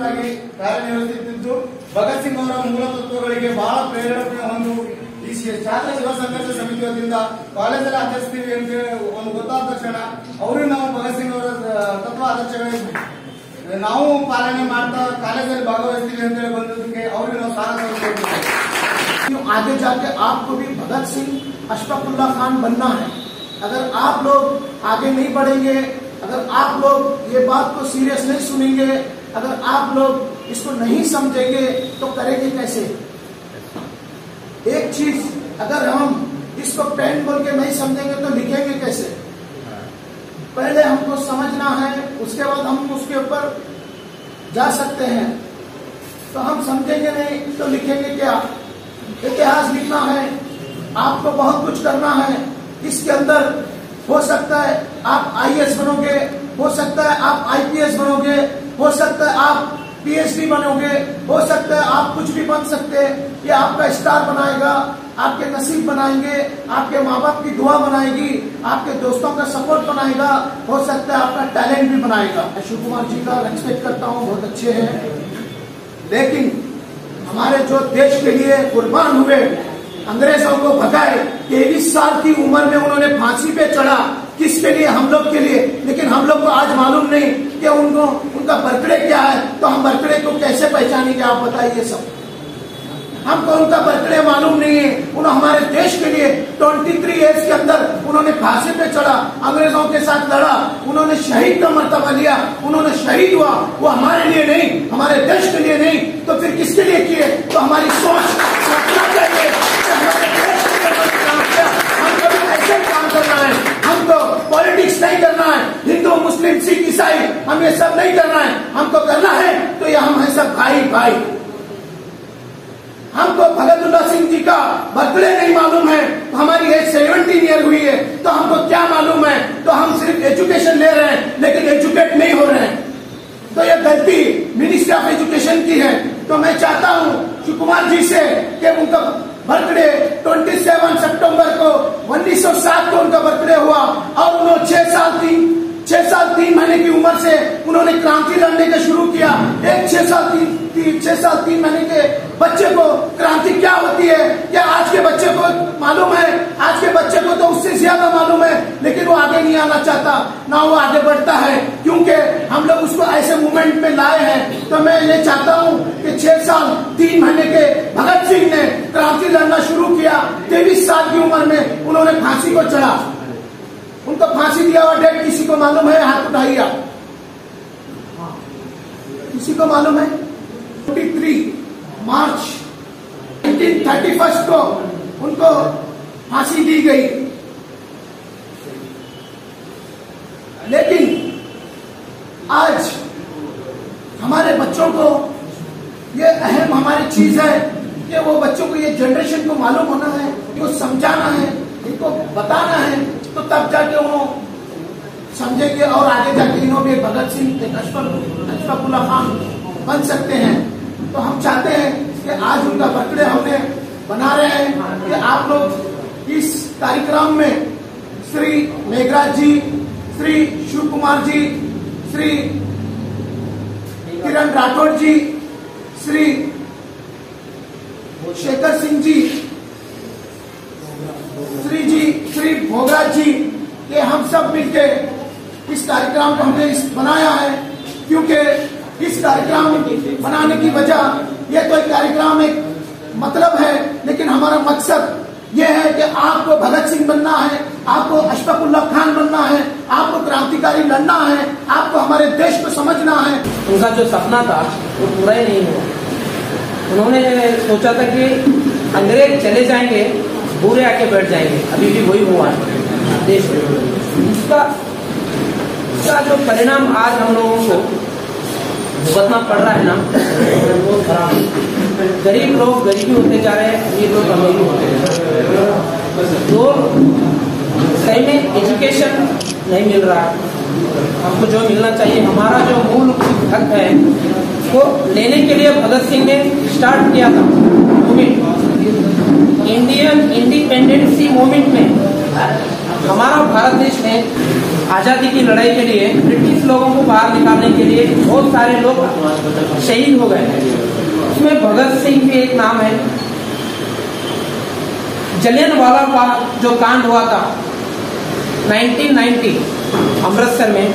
ಸಚಿವರಾಗಿ ಕಾರ್ಯನಿರ್ವಹಿಸುತ್ತಿದ್ದು ಭಗತ್ ಸಿಂಗ್ ಅವರ ಮೂಲ ತತ್ವಗಳಿಗೆ ಬಹಳ ಪ್ರೇರಣೆ ಹೊಂದು ಈ ಛಾತ್ರ ಯುವ ಸಂಘರ್ಷ ಸಮಿತಿ ವತಿಯಿಂದ ಕಾಲೇಜಲ್ಲಿ ಆಚರಿಸ್ತೀವಿ ಅಂತ ಒಂದು ಗೊತ್ತಾದ ತಕ್ಷಣ ಅವರು ನಾವು ಭಗತ್ ಸಿಂಗ್ ಅವರ ತತ್ವ ಆದರ್ಶಗಳಿಗೆ ನಾವು ಪಾಲನೆ ಮಾಡ್ತಾ ಕಾಲೇಜಲ್ಲಿ ಭಾಗವಹಿಸ್ತೀವಿ ಅಂತ ಹೇಳಿ ಬಂದದಕ್ಕೆ ಅವ್ರಿಗೆ ನಾವು ಸ್ವಾಗತ। आगे जाके आपको भी भगत सिंह अशफाकुल्लाह खान बनना है। अगर आप लोग आगे नहीं बढ़ेंगे, अगर आप लोग ये बात को सीरियस नहीं सुनेंगे, अगर आप लोग इसको नहीं समझेंगे तो करेंगे कैसे? एक चीज अगर हम इसको पेन बोल के नहीं समझेंगे तो लिखेंगे कैसे? पहले हमको समझना है, उसके बाद हम उसके ऊपर जा सकते हैं। तो हम समझेंगे नहीं तो लिखेंगे क्या? इतिहास लिखना है, आपको बहुत कुछ करना है। इसके अंदर हो सकता है आप आईएएस बनोगे, हो सकता है आप आईपीएस बनोगे, हो सकता है आप पीएचडी बनोगे, हो सकता है आप कुछ भी बन सकते हैं। ये आपका स्टार बनाएगा, आपके नसीब बनाएंगे, आपके माँ बाप की दुआ बनाएगी, आपके दोस्तों का सपोर्ट बनाएगा, हो सकता है आपका टैलेंट भी बनाएगा। शिव कुमार जी का रेस्पेक्ट करता हूँ, बहुत अच्छे हैं, लेकिन हमारे जो देश के लिए कुर्बान हुए, अंग्रेजों को भगाए, 23 साल की उम्र में उन्होंने फांसी पे चढ़ा, किसके लिए? हम लोग के लिए। लेकिन हम लोग को आज मालूम नहीं कि उनका बर्थडे क्या है, तो हम बर्थडे को कैसे पहचानेंगे? आप बताइए सब। हमको उनका बर्थडे मालूम नहीं है। उन्होंने हमारे देश के लिए 23 एज के अंदर उन्होंने फांसी पे चढ़ा, अंग्रेजों के साथ लड़ा, उन्होंने शहीद का मर्तबा लिया, उन्होंने शहीद हुआ। वो हमारे लिए नहीं, हमारे देश के लिए नहीं, तो फिर किसके लिए किए? तो हमारी सोचना चाहिए कि हमारे देश के लिए काम किया, हमको भी ऐसे ही काम करना है। हमको पॉलिटिक्स नहीं करना है, हिंदू मुस्लिम सिख ईसाई हम ये सब नहीं करना है। हमको करना है तो ये हम है सब भाई भाई। हमको भगतुल्ला सिंह जी का बर्थडे नहीं मालूम है, तो हमारी एज 17 ईयर हुई है, तो हमको क्या मालूम है? तो हम सिर्फ एजुकेशन ले रहे हैं लेकिन एजुकेट नहीं हो रहे हैं। तो ये गलती मिनिस्ट्री ऑफ एजुकेशन की है। तो मैं चाहता हूँ शिव कुमार जी से कि उनका बर्थडे 27 सितंबर को 1907 को उनका बर्थडे हुआ और उन्होंने 6 साल 3 महीने की उम्र से उन्होंने क्रांति लड़ने का शुरू किया। एक 6 साल 3 महीने के बच्चे को क्रांति क्या होती है क्या आज के बच्चे को मालूम है? आज के बच्चे को तो उससे ज्यादा मालूम है, लेकिन वो आगे नहीं आना चाहता, ना वो आगे बढ़ता है, क्योंकि हम लोग उसको ऐसे मूवमेंट में लाए हैं। तो मैं ये चाहता हूँ कि 6 साल 3 महीने के भगत सिंह ने क्रांति लड़ना शुरू किया, 23 साल की उम्र में उन्होंने फांसी को चढ़ा। उनको फांसी दिया हुआ डेट किसी को मालूम है? हाथ उठाइए आप। किसी को मालूम है? 23 मार्च 1931 को उनको फांसी दी गई। लेकिन आज हमारे बच्चों को ये अहम हमारी चीज है कि वो बच्चों को ये जनरेशन को मालूम होना है, इनको समझाना है, इनको बताना है, तो तब जाके उन्होंने समझेंगे और आगे जाके इन्होंने भी भगत सिंह एक अशफाकुल्लाह खान बन सकते हैं। तो हम चाहते हैं कि आज उनका बर्थडे हमने बना रहे हैं कि आप लोग इस कार्यक्रम में श्री मेघराज जी, श्री शिव कुमार जी, श्री किरण राठौड़ जी, श्री शेखर सिंह जी, श्री भोगराज जी, ये हम सब मिलके इस कार्यक्रम को हमने बनाया है। क्योंकि इस कार्यक्रम बनाने की वजह ये तो एक कार्यक्रम एक मतलब है, लेकिन हमारा मकसद ये है कि आपको भगत सिंह बनना है, आपको अशफाकुल्लाह खान बनना है, आपको क्रांतिकारी लड़ना है, आपको हमारे देश को समझना है। उनका जो सपना था वो पूरा ही नहीं हुआ। उन्होंने सोचा था कि अंग्रेज चले जाएंगे, बुरे आके बैठ जाएंगे, अभी भी वही हुआ है देश में। उसका जो परिणाम आज हम लोगों को भुगतना पड़ रहा है ना, वो खराब है। गरीब लोग गरीबी होते जा रहे हैं, अमीर लोग अमीर होते जा रहे हैं। तो सही में एजुकेशन नहीं मिल रहा है। हमको जो मिलना चाहिए, हमारा जो मूल हक है वो लेने के लिए भगत सिंह ने स्टार्ट किया था मूवमेंट। इंडियन इंडिपेंडेंसी मूवमेंट में हमारा भारत देश में आजादी की लड़ाई के लिए ब्रिटिश लोगों को बाहर निकालने के लिए बहुत सारे लोग शहीद हो गए। उसमें भगत सिंह भी एक नाम है। जलियांवाला बाग जो कांड हुआ था 1990 अमृतसर में,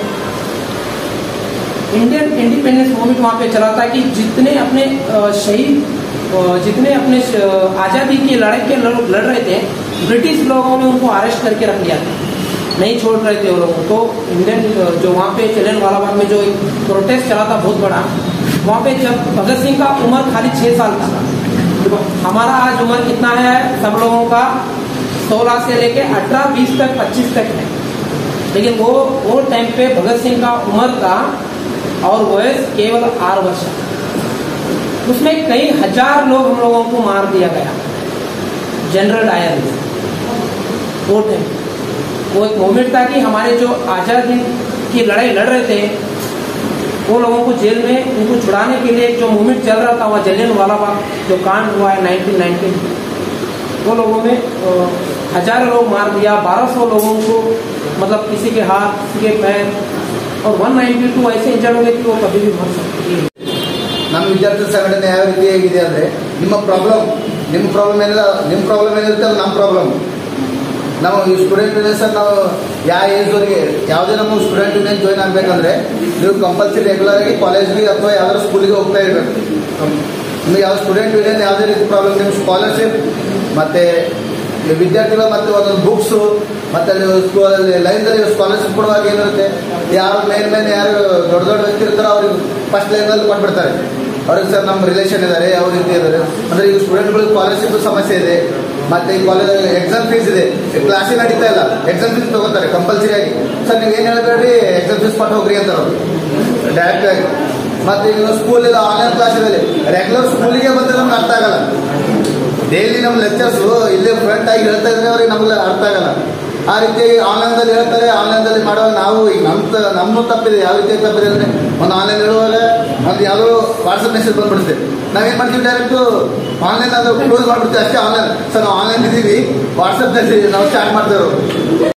इंडियन इंडिपेंडेंस मूवमेंट वहां पे चला था कि जितने अपने शहीद, जितने अपने आजादी की लड़ाई के लड़ रहे थे, ब्रिटिश लोगों ने उनको अरेस्ट करके रख लिया था, नहीं छोड़ रहे थे वो लोगों को। इंडियन जो वहाँ पे जलियांवाला बाग में जो प्रोटेस्ट चला था बहुत बड़ा, वहाँ पे जब भगत सिंह का उम्र खाली 6 साल था, हमारा आज उम्र कितना है सब लोगों का 16 से लेके 18, 20 तक, 25 तक है, लेकिन वो टाइम पे भगत सिंह का उम्र था और वयस केवल 8 वर्ष। उसमें कई हजार लोग हम लोगों को मार दिया गया। जनरल डायर वो टाइम वो एक मूवमेंट था कि हमारे जो आजादी की लड़ाई लड़ रहे थे वो लोगों को जेल में उनको छुड़ाने के लिए जो मूवमेंट चल रहा था, वह जलियांवाला बाग जो कांड हुआ है 1919, वो लोगों में हजारों लोग मार दिया, 1200 लोगों को मतलब किसी के हाथ, किसी के पैर, और 192 ऐसे इंजर्ड हो गए कि वो कभी भी मर सकती है। ನಮ್ಮ ವಿದ್ಯಾರ್ಥಿ ಸಂಘಟನೆ ಯಾವ ರೀತಿ ಹೇಗಿದೆ ಅಂದರೆ, ನಿಮ್ಮ ಪ್ರಾಬ್ಲಮ್ ಏನಿಲ್ಲ, ನಿಮ್ಮ ಪ್ರಾಬ್ಲಮ್ ಏನಿರುತ್ತೆ ಅದು ನಮ್ಮ ಪ್ರಾಬ್ಲಮ್. ನಾವು ಈ ಸ್ಟೂಡೆಂಟ್ ಯೂನಿಯನ್ ಸರ್, ನಾವು ಯಾವ ಏಜ್ವರೆಗೆ ಯಾವುದೇ ನಮ್ಮ ಸ್ಟೂಡೆಂಟ್ ಯೂನಿಯನ್ ಜಾಯ್ನ್ ಆಗಬೇಕಂದ್ರೆ ನೀವು ಕಂಪಲ್ಸರಿ ರೆಗ್ಯುಲರ್ ಆಗಿ ಕಾಲೇಜ್ಗೆ ಅಥವಾ ಯಾವ್ದಾದ್ರು ಸ್ಕೂಲಿಗೆ ಹೋಗ್ತಾ ಇರಬೇಕು. ನಿಮಗೆ ಯಾವ ಸ್ಟೂಡೆಂಟ್ ಯೂನಿಯನ್ ಯಾವುದೇ ರೀತಿ ಪ್ರಾಬ್ಲಮ್, ನಿಮ್ಮ ಸ್ಕಾಲರ್ಶಿಪ್ ಮತ್ತು ವಿದ್ಯಾರ್ಥಿಗಳು ಮತ್ತು ಒಂದೊಂದು ಬುಕ್ಸು ಮತ್ತು ಅಲ್ಲಿ ಸ್ಕೂಲಲ್ಲಿ ಲೈನ್ದಲ್ಲಿ ಸ್ಕಾಲರ್ಶಿಪ್ ಕೊಡುವಾಗ ಏನಿರುತ್ತೆ, ಯಾರು ಮೇನ್ ಯಾರು ದೊಡ್ಡ ವ್ಯಕ್ತಿ ಇರ್ತಾರೋ ಅವ್ರಿಗೆ ಫಸ್ಟ್ ಲೈನಲ್ಲಿ ಕೊಟ್ಬಿಡ್ತಾರೆ. ಅವ್ರಿಗೆ ಸರ್ ನಮ್ಮ ರಿಲೇಷನ್ ಇದ್ದಾರೆ, ಯಾವ ರೀತಿ ಇದ್ದಾರೆ ಅಂದರೆ ಈಗ ಸ್ಟೂಡೆಂಟ್ಗಳಿಗೆ ಸ್ಕಾಲರ್ಶಿಪ್ ಸಮಸ್ಯೆ ಇದೆ, ಮತ್ತು ಈ ಕಾಲೇಜ್ ಎಕ್ಸಾಮ್ ಫೀಸ್ ಇದೆ, ಕ್ಲಾಸಿಗೆ ನಡೀತಾ ಇಲ್ಲ, ಎಕ್ಸಾಮ್ ಫೀಸ್ ತಗೋತಾರೆ ಕಂಪಲ್ಸರಿ ಆಗಿ. ಸರ್ ನೀವೇನು ಹೇಳ್ಬೇಡ್ರಿ, ಎಕ್ಸಾಮ್ ಫೀಸ್ ಕೊಟ್ಟು ಹೋಗ್ರಿ ಅಂತಾರೆ ಅವರು ಡೈರೆಕ್ಟ್ ಆಗಿ. ಮತ್ತು ಈಗ ಸ್ಕೂಲ್ ಇಲ್ಲ, ಆನ್ಲೈನ್ ಕ್ಲಾಸ್ ಇದೆ, ರೆಗ್ಯುಲರ್ ಸ್ಕೂಲಿಗೆ ಬಂದರೆ ನಮ್ಗೆ ಅರ್ಥ ಆಗಲ್ಲ. ಡೈಲಿ ನಮ್ಮ ಲೆಕ್ಚರ್ಸು ಇಲ್ಲೇ ಫ್ರಂಟ್ ಆಗಿ ಹೇಳ್ತಾ ಇದ್ರೆ ಅವ್ರಿಗೆ ನಮ್ಗೆ ಅರ್ಥ ಆಗಲ್ಲ. ಆ ರೀತಿ ಆನ್ಲೈನ್ದಲ್ಲಿ ಹೇಳ್ತಾರೆ, ಆನ್ಲೈನ್ದಲ್ಲಿ ಮಾಡುವಾಗ ನಾವು ಈಗ ನಮ್ಮದು ತಪ್ಪಿದೆ. ಯಾವ ರೀತಿ ತಪ್ಪಿದೆ ಅಂದರೆ, ಒಂದು ಆನ್ಲೈನ್ ಹೇಳುವಾಗ ಒಂದು ಯಾವುದೋ ವಾಟ್ಸಪ್ ಮೆಸೇಜ್ ಬಂದ್ಬಿಡುತ್ತೆ, ನಾವೇನು ಮಾಡ್ತೀವಿ ಡೈರೆಕ್ಟು ಆನ್ಲೈನ್ ಅದು ಕ್ಲೋಸ್ ಮಾಡ್ಬಿಡ್ತೀವಿ ಅಷ್ಟೇ. ಆನ್ಲೈನ್ ಸರ್ ನಾವು ಆನ್ಲೈನ್ ಇದ್ದೀವಿ, ವಾಟ್ಸಪ್ನಲ್ಲಿ ನಾವು ಚಾಟ್ ಮಾಡ್ತೇವೆ.